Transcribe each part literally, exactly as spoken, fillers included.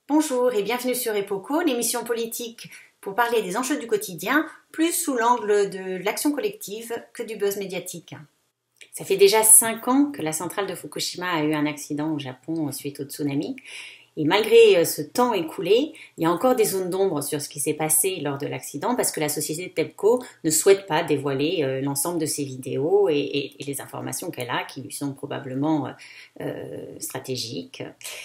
Bonjour et bienvenue sur Epoco, l'émission politique pour parler des enjeux du quotidien, plus sous l'angle de l'action collective que du buzz médiatique. Ça fait déjà cinq ans que la centrale de Fukushima a eu un accident au Japon suite au tsunami. Et malgré ce temps écoulé, il y a encore des zones d'ombre sur ce qui s'est passé lors de l'accident parce que la société TEPCO ne souhaite pas dévoiler l'ensemble de ses vidéos et, et, et les informations qu'elle a qui lui sont probablement euh, stratégiques.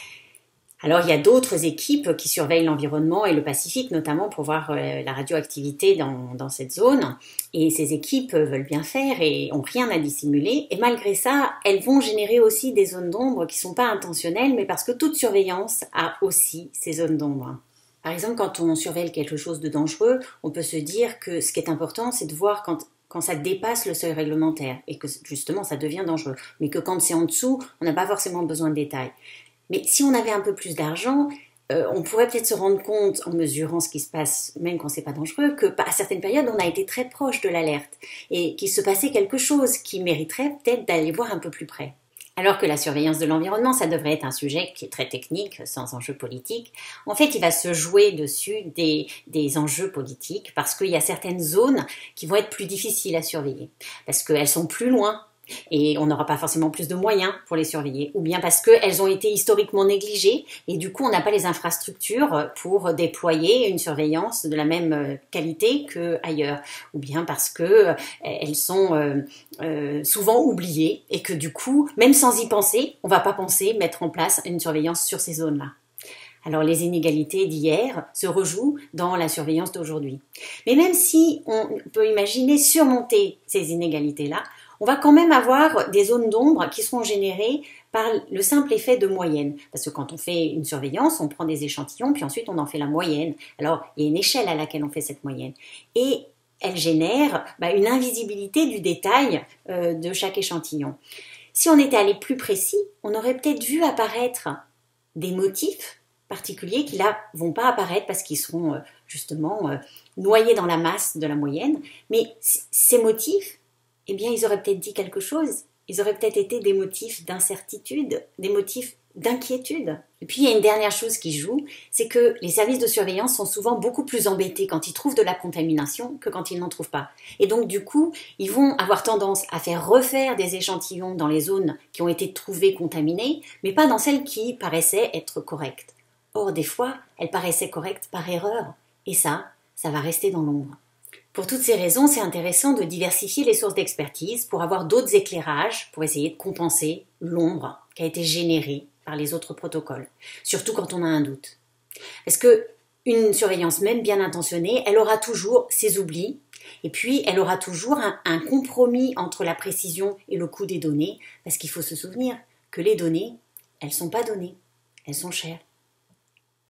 Alors, il y a d'autres équipes qui surveillent l'environnement et le Pacifique, notamment pour voir euh, la radioactivité dans, dans cette zone. Et ces équipes veulent bien faire et ont rien à dissimuler. Et malgré ça, elles vont générer aussi des zones d'ombre qui ne sont pas intentionnelles, mais parce que toute surveillance a aussi ces zones d'ombre. Par exemple, quand on surveille quelque chose de dangereux, on peut se dire que ce qui est important, c'est de voir quand... quand ça dépasse le seuil réglementaire et que justement ça devient dangereux. Mais que quand c'est en dessous, on n'a pas forcément besoin de détails. Mais si on avait un peu plus d'argent, euh, on pourrait peut-être se rendre compte, en mesurant ce qui se passe, même quand c'est pas dangereux, que à certaines périodes, on a été très proche de l'alerte et qu'il se passait quelque chose qui mériterait peut-être d'aller voir un peu plus près. Alors que la surveillance de l'environnement, ça devrait être un sujet qui est très technique, sans enjeu politique. En fait, il va se jouer dessus des, des enjeux politiques parce qu'il y a certaines zones qui vont être plus difficiles à surveiller, parce qu'elles sont plus loin. Et on n'aura pas forcément plus de moyens pour les surveiller, ou bien parce qu'elles ont été historiquement négligées et du coup on n'a pas les infrastructures pour déployer une surveillance de la même qualité qu'ailleurs, ou bien parce qu'elles sont euh, euh, souvent oubliées et que du coup, même sans y penser, on ne va pas penser mettre en place une surveillance sur ces zones-là. Alors les inégalités d'hier se rejouent dans la surveillance d'aujourd'hui. Mais même si on peut imaginer surmonter ces inégalités-là, on va quand même avoir des zones d'ombre qui seront générées par le simple effet de moyenne. Parce que quand on fait une surveillance, on prend des échantillons, puis ensuite on en fait la moyenne. Alors, il y a une échelle à laquelle on fait cette moyenne. Et elle génère bah, une invisibilité du détail euh, de chaque échantillon. Si on était allé plus précis, on aurait peut-être vu apparaître des motifs particuliers qui là vont pas apparaître parce qu'ils seront euh, justement euh, noyés dans la masse de la moyenne. Mais ces motifs, eh bien, ils auraient peut-être dit quelque chose. Ils auraient peut-être été des motifs d'incertitude, des motifs d'inquiétude. Et puis, il y a une dernière chose qui joue, c'est que les services de surveillance sont souvent beaucoup plus embêtés quand ils trouvent de la contamination que quand ils n'en trouvent pas. Et donc, du coup, ils vont avoir tendance à faire refaire des échantillons dans les zones qui ont été trouvées contaminées, mais pas dans celles qui paraissaient être correctes. Or, des fois, elles paraissaient correctes par erreur. Et ça, ça va rester dans l'ombre. Pour toutes ces raisons, c'est intéressant de diversifier les sources d'expertise pour avoir d'autres éclairages pour essayer de compenser l'ombre qui a été générée par les autres protocoles, surtout quand on a un doute. Parce que une surveillance même bien intentionnée, elle aura toujours ses oublis et puis elle aura toujours un, un compromis entre la précision et le coût des données parce qu'il faut se souvenir que les données, elles ne sont pas données, elles sont chères.